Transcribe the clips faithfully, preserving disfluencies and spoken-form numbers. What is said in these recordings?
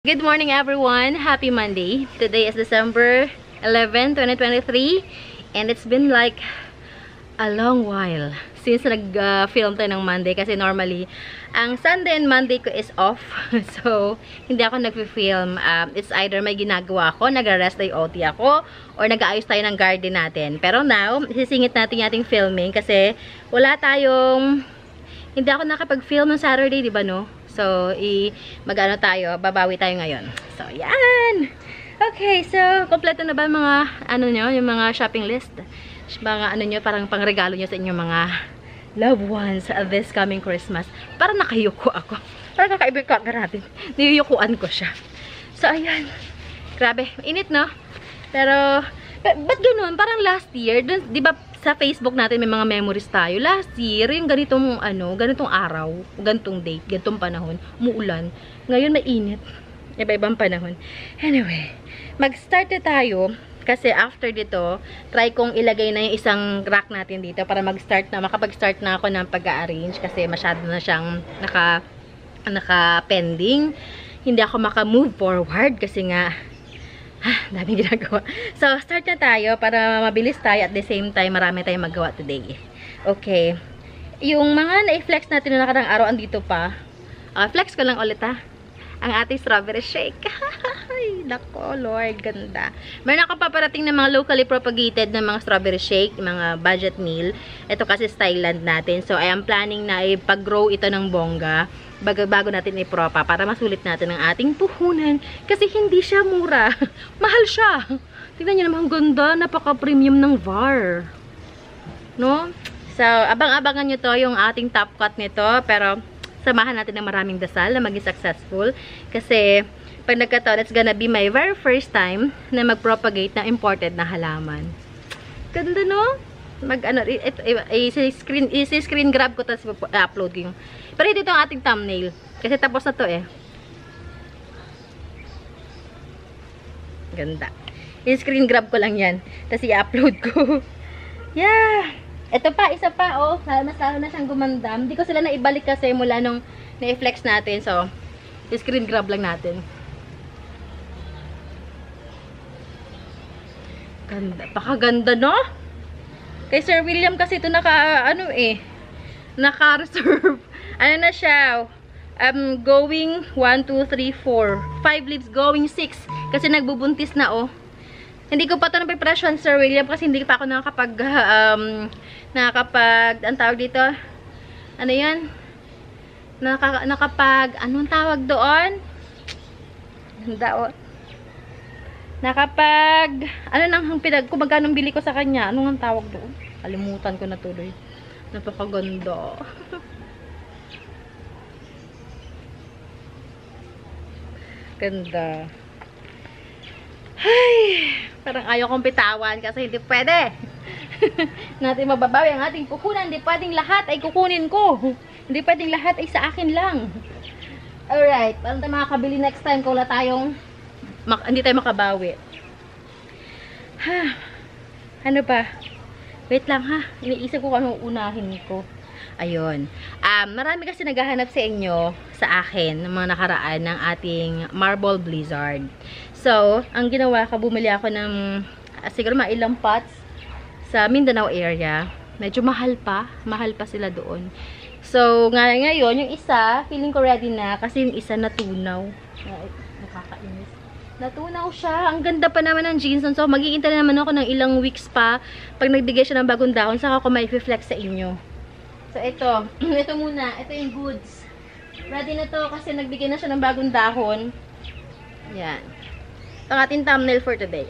Good morning everyone! Happy Monday! Today is December eleventh, twenty twenty-three and it's been like a long while since nag-film uh, tayo ng Monday kasi normally ang Sunday and Monday ko is off so hindi ako nag-film. Um, it's either may ginagawa ako, nag-rest day O T ako or nag-aayos tayo ng garden natin. Pero now, sisingit natin yung ating filming kasi wala tayong hindi ako nakapag-film ng Saturday, di ba no? So, i mag-ano tayo, babawi tayo ngayon. So, yan! Okay, so, kompleto na ba mga, ano nyo, yung mga shopping list? Mga ano nyo, parang pangregalo nyo sa inyong mga loved ones this coming Christmas. Parang nakayuko ako. Parang kakaibig ka natin. Niyuyukuan ko siya. So, ayan. Grabe, init no? Pero, ba't ganun? Parang last year, dun, di ba, sa Facebook natin may mga memories tayo. Last year, yung ganitong ano, ganitong araw, ganitong date, ganitong panahon, umuulan. Ngayon mainit. Iba-ibang panahon. Anyway, mag-start na tayo kasi after dito, try kong ilagay na yung isang rack natin dito para mag-start na, makapag-start na ako ng pag-arrange kasi masyado na siyang naka naka-pending. Hindi ako maka-move forward kasi nga ah, daming ginagawa. So, start na tayo para mabilis tayo at the same time marami tayong magawa today. Okay. Yung mga na-flex natin na nakarang araw andito pa. Uh, flex ko lang ulit ha. Ang ating strawberry shake. Ay, nako, Lord, ganda. Meron ako paparating ng mga locally propagated na mga strawberry shake, mga budget meal. Ito kasi Styland natin. So, I am planning na ipag-grow ito ng bongga bago, bago natin ipropa para masulit natin ang ating puhunan. Kasi hindi siya mura. Mahal siya. Tingnan nyo naman, ganda. Napaka-premium ng V A R. No? So, abang-abangan nyo to yung ating top cut nito. Pero, samahan natin ng maraming dasal na maging successful. Kasi, pag nagkataon, it's gonna be my very first time na mag-propagate ng imported na halaman. Ganda, no? Mag, ano, i-screen i-screen grab ko tapos i-upload ko yung. Pero dito ang ating thumbnail. Kasi tapos na to eh. Ganda. I-screen grab ko lang yan. Tapos i-upload ko. Yeah! Ito pa, isa pa, oh. Mas lalo na siyang gumandam. Hindi ko sila naibalik kasi mula nung na-flex natin. So, screen grab lang natin. Ganda. Pakaganda, no? Kay Sir William kasi ito naka, ano eh, naka-reserve. Ano na siya? Um, going one, two, three, four. five leaves going six. Kasi nagbubuntis na, oh. Hindi ko pa ito napipresyon, Sir William, kasi hindi pa ako nakakapag, um, nakakapag, ang tawag dito, ano yan? Naka, nakapag, anong tawag doon? Daon. Nakapag, ano nang pinag, kung magkano bili ko sa kanya, anong ang tawag doon? Kalimutan ko na tuloy. Napakaganda. Ganda. Ay, parang ayaw kong pitawan kasi hindi pwede. Natin mababawi ang ating puhunan. Hindi pwedeng lahat ay kukunin ko. Hindi pwedeng lahat ay sa akin lang. Alright, paano tayo makakabili next time kung wala tayong hindi tayo makabawi. Ha, ano ba? Wait lang ha. Iniisip ko kung anong unahin ko. Ayun. Um, marami kasi naghahanap sa inyo, sa akin, ng mga nakaraan ng ating Marble Blizzard. So, ang ginawa ko, bumili ako ng uh, siguro mga ilang pots sa Mindanao area. Medyo mahal pa. Mahal pa sila doon. So, nga ngayon, yung isa, feeling ko ready na kasi yung isa natunaw. Ay, nakakainis. Natunaw siya. Ang ganda pa naman ng jeans. So, mag-iintay naman ako ng ilang weeks pa. Pag nagbigay siya ng bagong dahon, saka ako may flex sa inyo. So, ito. Ito muna. Ito yung goods. Ready na to kasi nagbigay na siya ng bagong dahon. Yan. Ito ang ating thumbnail for today.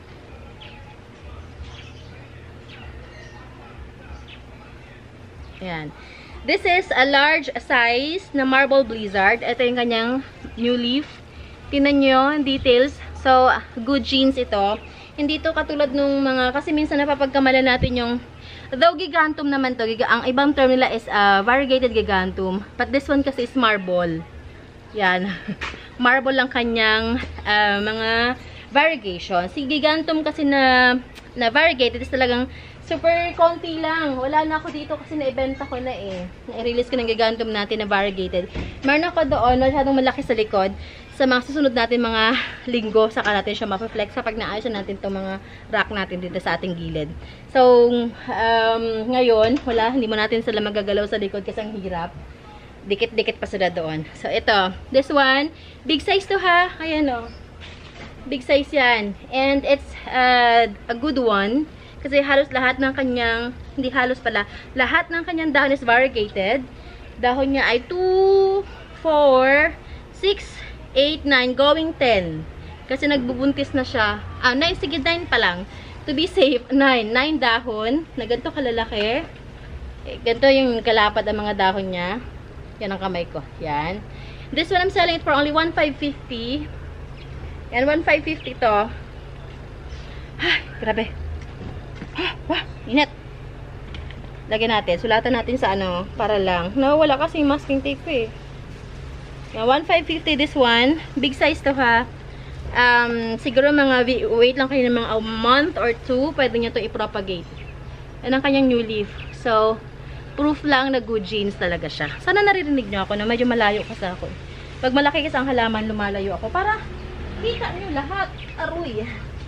Yan. This is a large size na Marble Blizzard. Ito yung kanyang new leaf. Tingnan nyo yung details. So, good jeans ito. Hindi to katulad nung mga, kasi minsan napapagkamalan natin yung, though gigantum naman to, ang ibang term nila is uh, variegated gigantum. But this one kasi is marble. Yan. Marble lang kanyang uh, mga variegation. Si gigantum kasi na, na variegated is talagang super konti lang. Wala na ako dito kasi naibenta ko na eh. Na-release ko ng gigantum natin na variegated. Meron ako doon, masyadong malaki sa likod. sa mga susunod natin mga linggo, saka natin siya mapaflex kapag naayos na natin itong mga rack natin dito sa ating gilid. So, um, ngayon, wala, hindi mo natin sila magagalaw sa likod kasi ang hirap. Dikit-dikit pa sila doon. So, ito. This one, big size to ha. Ayan o. Big size yan. And it's uh, a good one. Kasi halos lahat ng kanyang, hindi halos pala, lahat ng kanyang dahon is variegated. Dahon niya ay two, four, six, eight, nine, going ten. Kasi nagbubuntis na siya. Ah, nine, sige, nine pa lang. To be safe, nine. nine dahon, na ganito kalalaki. Eh, ganito yung kalapad ang mga dahon niya. Yan ang kamay ko. Yan. This one, I'm selling it for only one five fifty. Yan, one five fifty to. Ay, grabe. Ah, wah, init. Lagyan natin. Sulatan natin sa ano, para lang. Nawala kasi yung masking tape ko eh. Yan, one five fifty this one. Big size to ha. Um, siguro mga, wait lang kayo ng mga a month or two, pwede nyo to i-propagate. Yan ang kanyang new leaf. So, proof lang na good genes talaga siya. Sana naririnig nyo ako na medyo malayo kasi ako. Pag malaki kasi ang halaman, lumalayo ako. Para, kita nyo lahat. Aroy.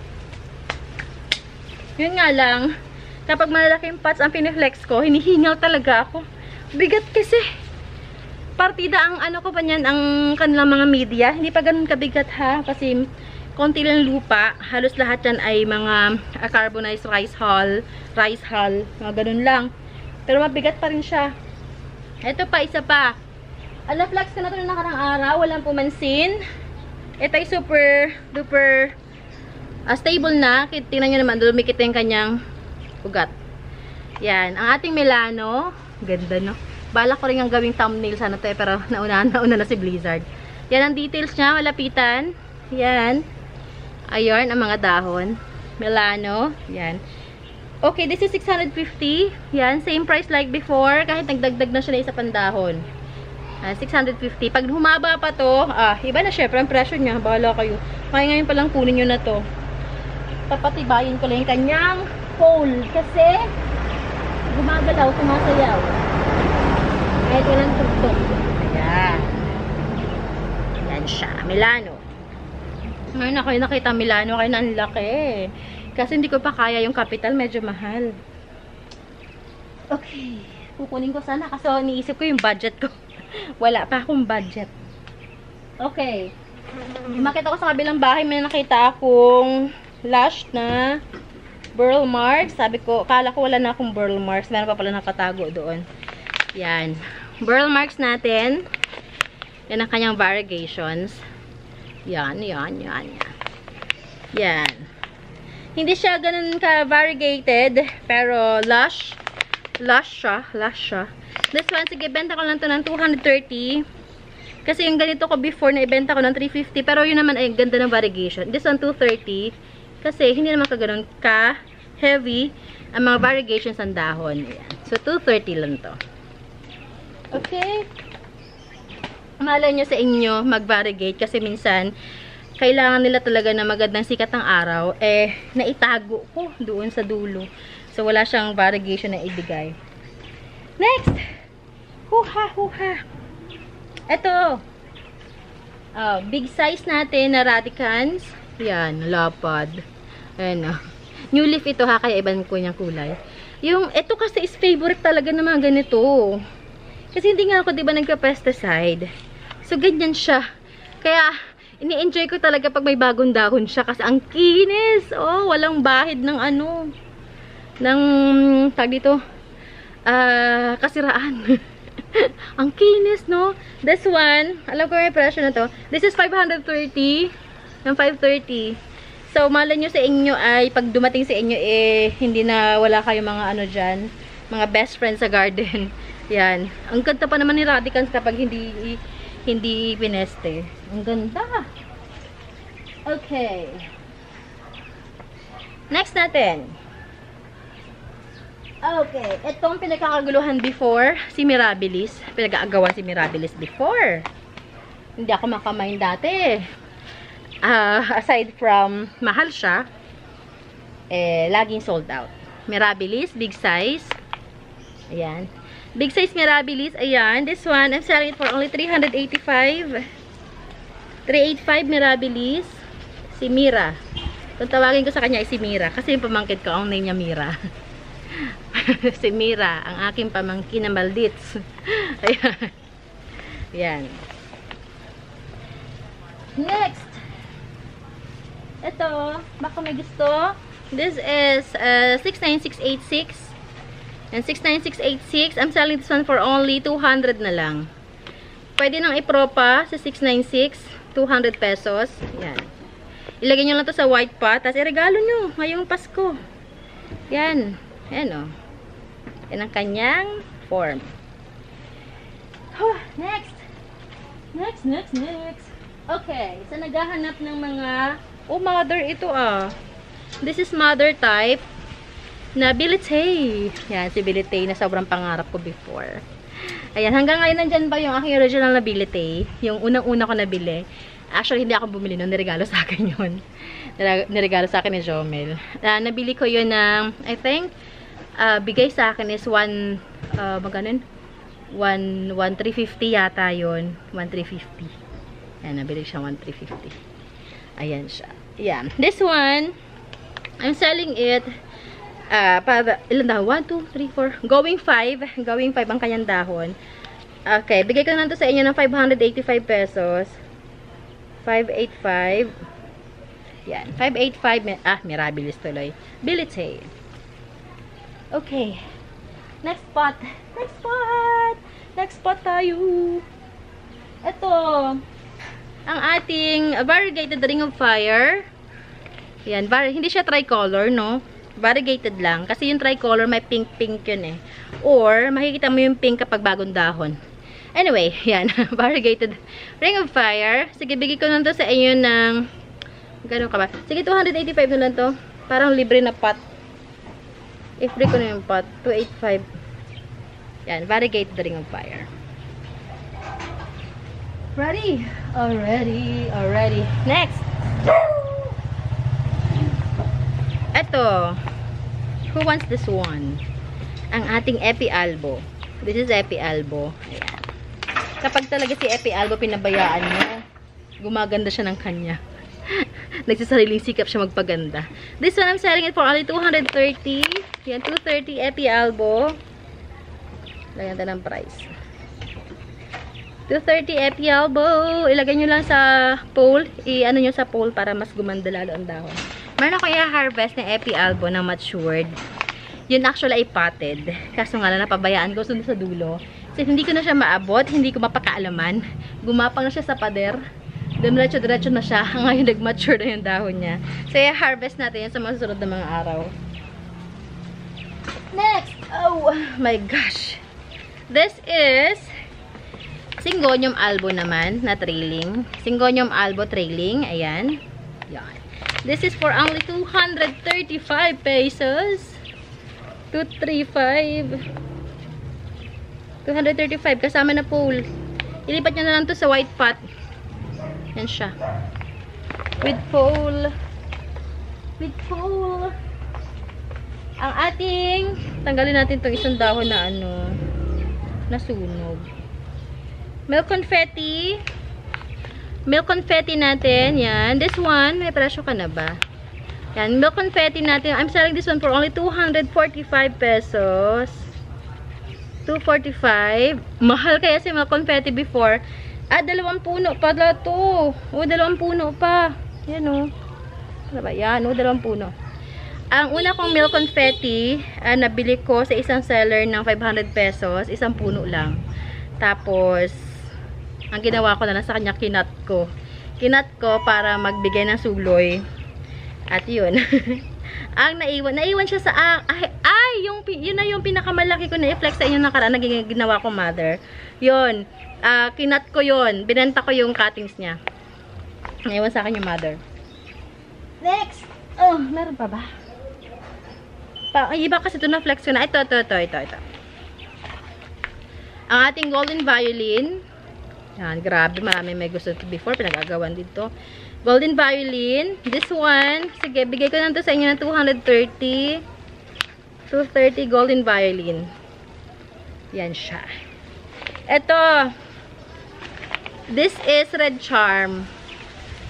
Yun nga lang, kapag malalaking pots ang piniflex ko, hinihingal talaga ako. Bigat kasi. Partida ang ano ko pa niyan, ang kanilang mga media. Hindi pa ganun kabigat ha. Kasi konti lang lupa. Halos lahat yan ay mga uh, carbonized rice hull. Rice hull. Mga ganun lang. Pero mabigat pa rin siya. Ito pa, isa pa. Ala-flex ka na ito na nakarang araw. Walang pumansin. Ito ay super, duper uh, stable na. Tingnan nyo naman, lumikit yung kanyang ugat. Yan. Ang ating Milano. Ganda, no? Bala ko rin ang gawing thumbnail sana to eh, pero nauna, nauna na si Blizzard. Yan ang details niya, malapitan. Yan. Ayun, ang mga dahon. Milano. Yan. Okay, this is six hundred fifty. Yan, same price like before. Kahit nagdagdag na siya na isa pang dahon. Uh, six hundred fifty. Pag humaba pa to, ah, iba na syempre ang presyo niya. Bahala kayo. Kaya ngayon palang kunin nyo na to. Papatibayin ko lang yung kanyang pole. Kasi, gumagalaw, sumasayaw. Kahit walang tugtog. Ayan. Ayan siya. Milano. Ngayon ako yung nakita Milano. Kaya ang laki. Kasi hindi ko pa kaya yung capital. Medyo mahal. Okay. Kukunin ko sana. Kasi niisip ko yung budget ko. Wala pa akong budget. Okay. Makita ko sa kabilang bahay. May nakita akong Lush na burl marks. Sabi ko, kala ko wala na akong burl marks. Meron pa pala nakatago doon. Yan. Burl marks natin. Yan ang kanyang variegations. Yan, yan, yan, yan. Yan. Hindi siya ganun ka-variegated, pero lush. Lush siya. Lush siya. This one, sige, benta ko lang to ng two hundred thirty. Kasi yung ganito ko before na ibenta ko ng three fifty, pero yun naman ay ganda ng variegation. This one, two thirty. Kasi hindi naman ka ganun ka-heavy ang mga variegations ng dahon. Yan. So, two thirty lang to. Okay. Malay nyo sa inyo mag-variegate kasi minsan kailangan nila talaga na magandang sikat ng araw. Eh, naitago ko doon sa dulo. So, wala siyang variegation na ibigay. Next! Huha, huha! Ito. Oh, big size natin na radicans. Yan, lapad. Ayan o. New leaf ito ha, kaya iban ko niyang kulay. Yung, ito kasi is favorite talaga ng mga ganito. Kasi hindi nga ako, di ba, nagka-pesticide. So, ganyan siya. Kaya, ini-enjoy ko talaga pag may bagong dahon siya. Kasi, ang kinis. Oh, walang bahid ng ano. Ng, tag dito, ah, uh, kasiraan. Ang kinis, no? This one, alam ko may presyo na to. This is five hundred thirty. Ng five thirty. So, malay nyo sa inyo ay, pag dumating sa inyo, eh, hindi na wala kayong mga ano dyan. Mga best friends sa garden. Yan. Ang ganda pa naman ni radicans kapag hindi hindi pineste. Ang ganda. Okay. Next natin. Okay. Itong pinagkakaguluhan before, si Mirabilis. Pinag-aagawan si Mirabilis before. Hindi ako makamain dati. Uh, aside from mahal siya, eh, laging sold out. Mirabilis, big size. Ayan. Big size Mirabilis. Ayan. This one, I'm selling it for only three hundred eighty-five. three eighty-five Mirabilis. Si Mira. Kung tawagin ko sa kanya ay si Mira. Kasi yung pamangkin ko, ang name niya Mira. Si Mira, ang aking pamangkin na Maldits. Ayan. Ayan. Next. Ito, baka may gusto. This is uh, six nine six eight six. And six nine six eight six. I'm selling this one for only two hundred na lang. Pwede nang ipropa sa six nine six. two hundred pesos. Ayan. Ilagay nyo lang to sa white pot. Tapos iregalo nyo ngayong Pasko. Yan. Yan o. Yan ang kanyang form. Oh, next. Next, next, next. Okay. Sa naghahanap ng mga... Oh, mother ito ah. This is mother type na Bilite. Yan, si Bilite na sobrang pangarap ko before. Ayan, hanggang ngayon nandyan pa yung aking original na Bilite. Yung unang-una ko nabili. Actually, hindi ako bumili nun. Niregalo sa akin yun. Niregalo sa akin ni Jomel. Uh, nabili ko yun ng, I think, uh, bigay sa akin is one, uh, maganon? one, one three fifty yata yun. one three fifty. Ayan, nabili siya one three fifty. Ayan siya. Ayan. This one, I'm selling it, uh, para, ilan dahon? one, two, three, four. Going five. Going five ang kanyang dahon. Okay, bigay ko na to sa inyo ng five hundred eighty-five pesos. five eighty-five. Yan. five eighty-five. Ah, Mirabilis tuloy. Bilite. Okay. Next pot. Next pot. Next pot tayo. Ito. Ang ating variegated ring of fire. Yan. Hindi siya tricolor, no? Variegated lang. Kasi yung tricolor may pink-pink yun eh. Or, makikita mo yung pink kapag bagong dahon. Anyway, yan. Variegated ring of fire. Sige, bigay ko lang to sa inyo ng... Gano'n ka ba? Sige, two eighty-five na lang to. Parang libre na pot. I-free ko na yung pot. two eighty-five. Yan. Variegated ring of fire. Ready? Already. Already. Next. Ito. Who wants this one? Ang ating Epi Albo. This is Epi Albo. Ayan. Kapag talaga si Epi Albo pinabayaan mo, gumaganda siya ng kanya. Nagsasariling sikap siya magpaganda. This one, I'm selling it for only two thirty. Yan, two thirty Epi Albo. Lagyan tayo ng price. two thirty Epi Albo. Ilagay nyo lang sa pole. I-ano nyo sa pole para mas gumanda lalo ang dahon. Meron ako i-harvest ng Epi Albo na matured. Yun actually ay potted. Kaso nga lang napabayaan ko sunod sa dulo. Kasi hindi ko na siya maabot, hindi ko mapakaalaman. Gumapang na siya sa pader. Diretso-diretso na siya. Ngayon nag-mature na yung dahon niya. So, i-harvest natin yan sa mga susunod na mga araw. Next! Oh my gosh! This is Syngonium albo naman na trailing. Syngonium albo trailing. Ayan. Yan. This is for only two thirty-five pesos. two thirty-five. two thirty-five kasama na pole. Ilipat nyo na lang to sa white pot. Yan siya. With pole. With pole. Ang ating, tanggalin natin itong isang dahon na ano, nasunog. Milk confetti. Milk confetti natin. Yan. This one, may presyo ka na ba? Yan. Milk confetti natin. I'm selling this one for only two forty-five pesos. two forty-five. Mahal kaya si milk confetti before. Ah, dalawang puno pala to. O, dalawang puno pa. Yan o. Ano ba? Yan o, dalawang puno. Ang una kong milk confetti, ah, nabili ko sa isang seller ng five hundred pesos. Isang puno lang. Tapos, ang ginawa ko na lang sa kanya, kinat ko. Kinat ko para magbigay ng suloy. At yun. Ang naiwan, naiwan siya sa, ah, ay, ay yung, yun na yung pinakamalaki ko na i-flex sa inyo nakaraan, naging ginawa ko mother. Yun, ah, kinat ko yun, binenta ko yung cuttings niya. Naiwan sa akin yung mother. Next! Oh, meron pa ba? Pa, ay, iba kasi ito na flex ko na. Ito, ito, ito, ito, ito. Ang ating golden violin. Yan, grabe, marami may gusto ito before, pinagagawan dito. Golden violin. This one, sige, bigay ko na ito sa inyo ng two thirty. two thirty golden violin. Yan siya. Ito. This is red charm.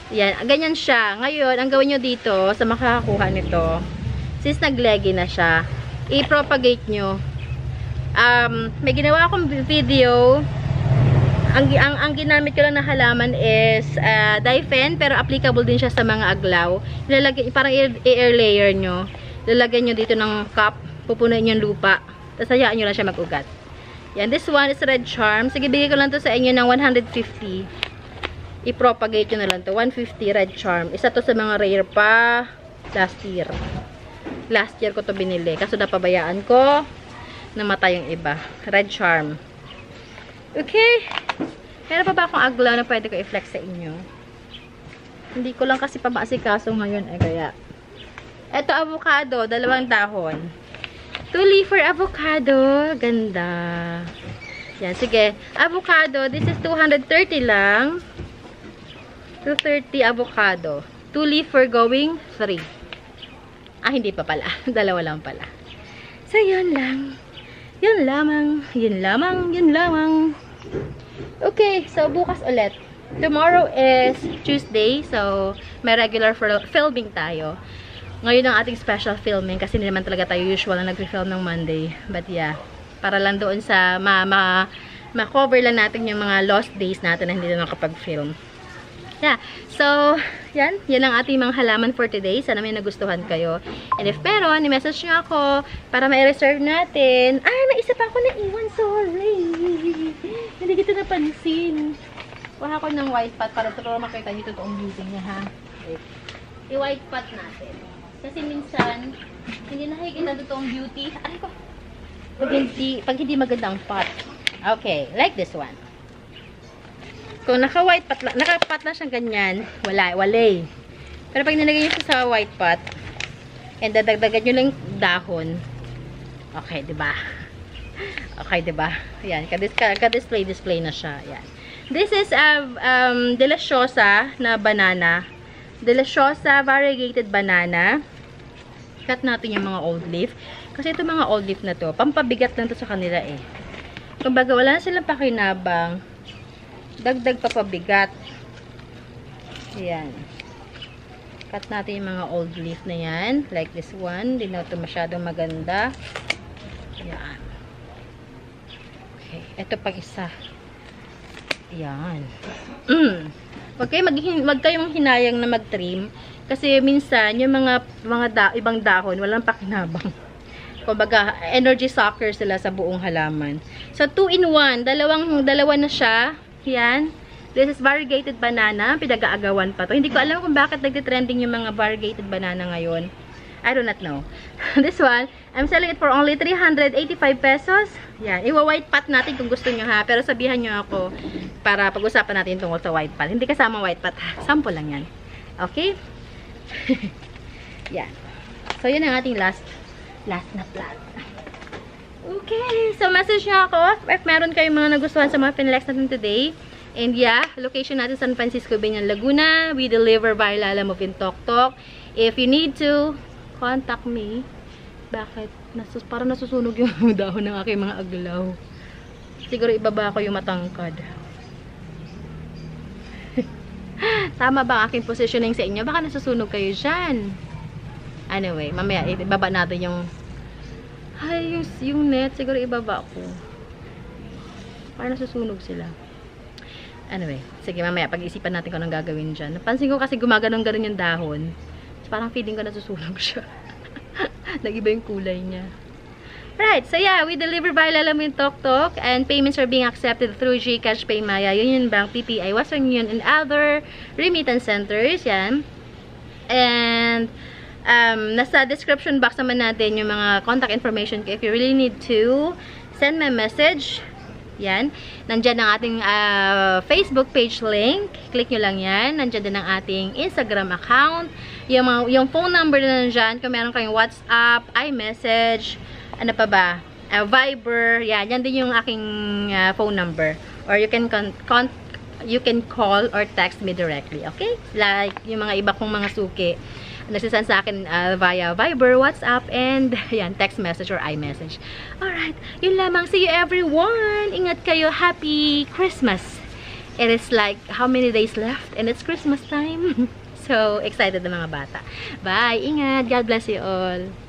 Yan, ganyan siya. Ngayon, ang gawin nyo dito, sa makakakuha nito, since nag-leggy na siya, i-propagate nyo. Um, may ginawa akong video. Ang, ang, ang ginamit ko lang na halaman is uh, Difen, pero applicable din siya sa mga aglaw. Ilalagay, parang air layer nyo. Lalagyan nyo dito ng cup, pupunuin yung lupa. Tapos hayaan nyo lang siya mag-ugat. Yan, this one is red charm. Sige, bigay ko lang to sa inyo ng one hundred fifty. I-propagate nyo na lang to. one fifty red charm. Isa to sa mga rare pa last year. Last year ko to binili. Kaso napabayaan ko. Namatay yung iba. Red charm. Okay. Meron pa ba akong aglaw na pwede ko i-flex sa inyo? Hindi ko lang kasi pamaasikaso ngayon eh, kaya. Ito, avocado. Dalawang dahon. Two leafer avocado. Ganda. Yan, sige. Avocado. This is two hundred thirty lang. two thirty avocado. Two leafer going three. Ah, hindi pa pala. Dalawa lang pala. So, yun lang. Yun lamang. Yun lamang. Yun lamang. Okay, so bukas ulit. Tomorrow is Tuesday, so may regular filming tayo. Ngayon ang ating special filming kasi hindi naman talaga tayo usual na nag-film ng Monday. But yeah, para lang doon sa ma-cover ma, ma lang natin yung mga lost days natin na hindi na nakapag-film. Yeah, so, yan. Yan ang ating mga halaman for today. Sana may nagustuhan kayo. And if meron, i-message nyo ako para ma-reserve natin. Ay, may isa pa ako na iwan. Sorry. Hindi kita napansin. Kuha ko ng white pot para para makita nyo totoong beauty niya, ha? Wait. I-white pot natin. Kasi minsan, hindi nakikita totoong beauty. Ay ko. Pag hindi, pag hindi magandang pot. Okay, like this one. Kung naka-white pot, naka-pot na siyang ganyan, wala, walay. Pero pag nilagay nyo siya sa white pot, and dadagdagan nyo lang dahon, okay, diba? Okay, diba? Ayan, ka-display, display na siya. Ayan. This is a um, deliciosa na banana. Deliciosa variegated banana. Cut natin yung mga old leaf. Kasi ito mga old leaf na to, pampabigat lang to sa kanila eh. Kumbaga, wala na silang pakinabang. Dagdag pa pabigat. Ayan. Cut natin yung mga old leaf na yan. Like this one. Hindi na ito masyadong maganda. Ayan. Okay. Ito pang isa. Ayan. Mm. Huwag kayo mag, mag kayong hinayang na mag-trim. Kasi minsan, yung mga, mga da, ibang dahon, walang pakinabang. Kumbaga, energy sucker sila sa buong halaman. So, two in one. Dalawang, dalawa na siya. Yan. This is variegated banana. Pinag-aagawan pa to. Hindi ko alam kung bakit nagtitrending yung mga variegated banana ngayon. I do not know. This one, I'm selling it for only three hundred eighty-five pesos. Yan. Iwa-white pot natin kung gusto nyo ha. Pero sabihan nyo ako para pag-usapan natin tungkol sa white pot. Hindi kasama white pot ha. Sample lang yan. Okay? Yan. So, yun ang ating last last na plant. Okay, so message nyo ako if meron kayong mga nagustuhan sa mga pinlex natin today. And yeah, location natin San Francisco, Binyan, Laguna. We deliver via Lalamove in Tok Tok. If you need to, contact me. Bakit? Nasus parang nasusunog yung dahon ng aking mga aglaw. Siguro ibaba ko yung matangkad. Tama ba ang aking positioning sa inyo? Baka nasusunog kayo dyan. Anyway, mamaya ibaba natin yung ay, yung, yung net, siguro ibaba ko. Parang nasusunog sila. Anyway, sige mamaya, pag-isipan natin kung anong gagawin dyan. Napansin ko kasi gumaganong-ganon yung dahon. So, parang feeling ko nasusunog siya. Nag-iba yung kulay niya. Right, so yeah, we deliver via Lalamove in Tok Tok and payments are being accepted through GCash, Paymaya, Union Bank, P P I, Western Union, and other remittance centers. Yan. And Um, nasa description box naman natin yung mga contact information ko if you really need to send me a message. Yan. Nandyan ang ating uh, Facebook page link. Click nyo lang yan. Nandyan din ang ating Instagram account. Yung, mga, yung phone number na nandyan. Kung meron kayong WhatsApp, iMessage, ano pa ba? Uh, Viber. Yan. Yan din yung aking uh, phone number. Or you can con con you can call or text me directly. Okay? Like yung mga iba kong mga suki. Nasisend sa akin uh, via Viber, WhatsApp, and yan, text message or iMessage. Alright, yun lamang. See you everyone! Ingat kayo. Happy Christmas! It is like, how many days left? And it's Christmas time. So, excited na mga bata. Bye! Ingat! God bless you all!